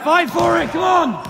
Fight for it, come on!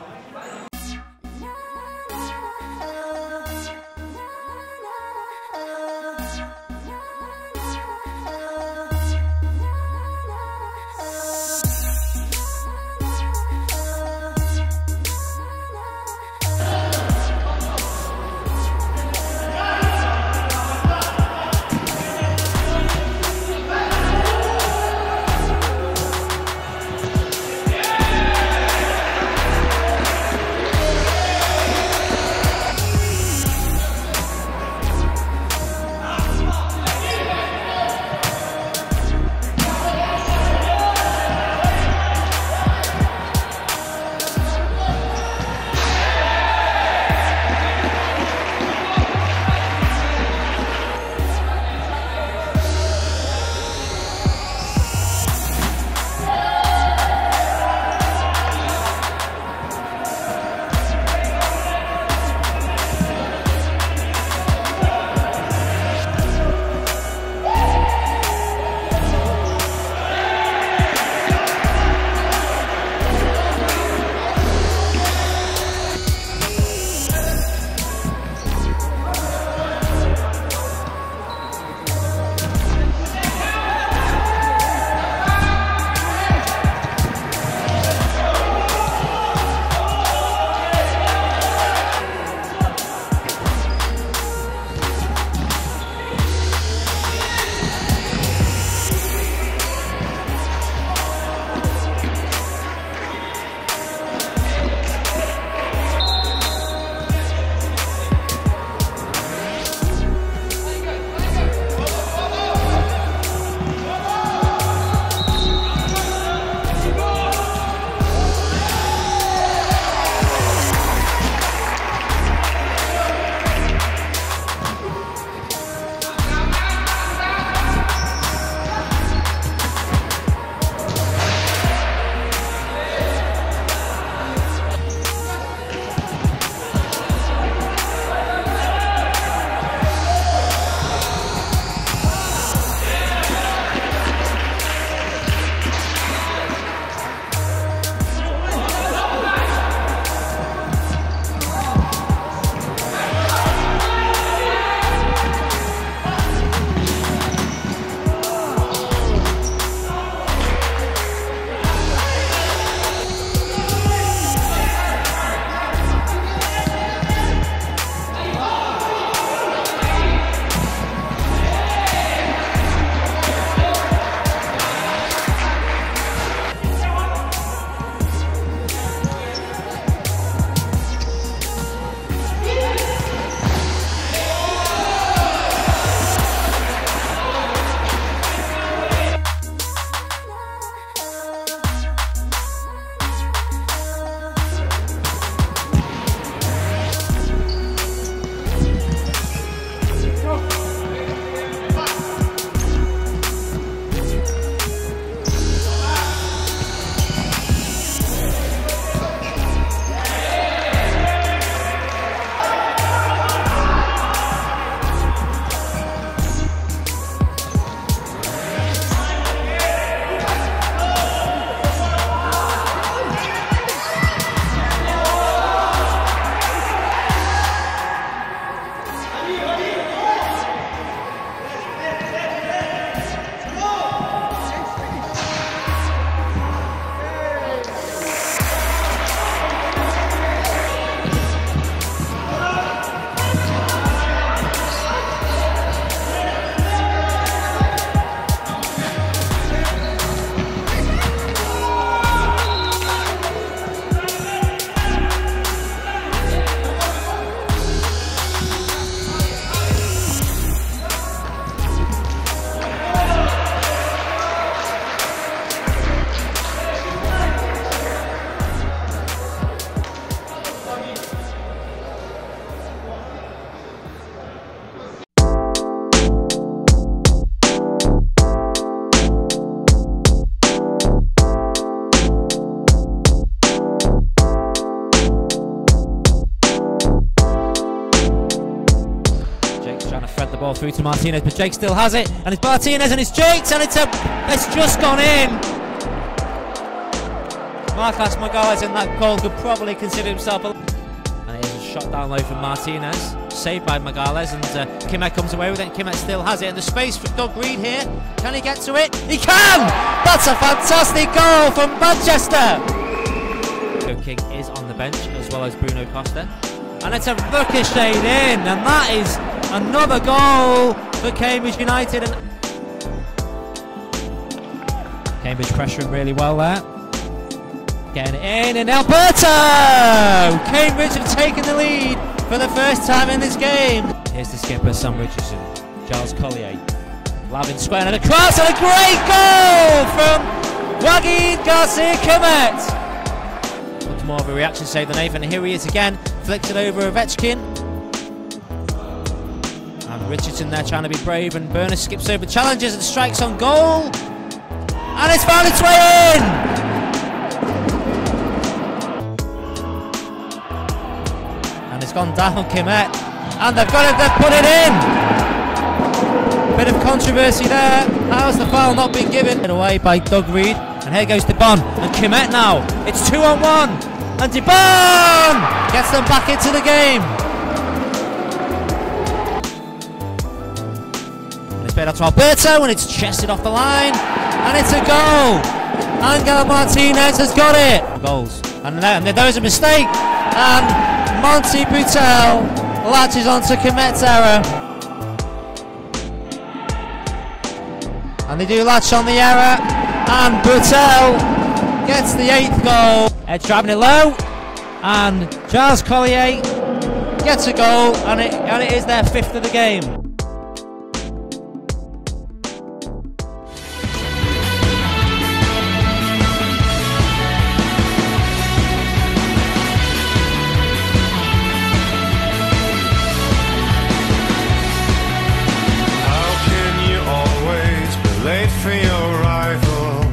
ball through to Martinez, but Jake still has it, and it's Martinez and it's Jake's, and it's just gone in. Marcos Morales in that goal could probably consider himself a... And it is a shot down low from Martinez, saved by Morales, and Kimmett comes away with it, and Kimmett still has it, and the space for Doug Reed here. Can he get to it? He can! That's a fantastic goal from Manchester! King is on the bench, as well as Bruno Costa. And it's a ricocheted in, and that is another goal for Cambridge United. And Cambridge pressuring really well there. Getting it in, and Alberto! Cambridge have taken the lead for the first time in this game. Here's the skipper, Sam Richardson. Giles Collier. Lavin square and a cross, and a great goal from Wagid Garcia Kimmett. Much more of a reaction save than Nathan. Here he is again, flicked it over Ovechkin. And Richardson there trying to be brave, and Burner skips over challenges and strikes on goal. And it's found its way in! And it's gone down Kimmett, and they've put it in! Bit of controversy there. How's the foul not been given? Away by Doug Reed, and here goes DeBon, and Kimmett now. It's 2-on-1, and DeBon gets them back into the game. And it's played out to Alberto, and it's chested off the line, and it's a goal. Angel Martinez has got it. Goals, and there was a mistake, and Monty Boutel latches onto Kimmett's error. And they do latch on the error, and Boutel gets the 8th goal. Edge driving it low, and Giles Collier gets a goal, and it is their 5th of the game. For your rival,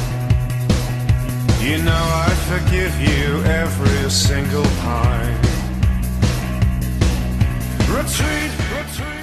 you know I forgive you every single time. Retreat, retreat.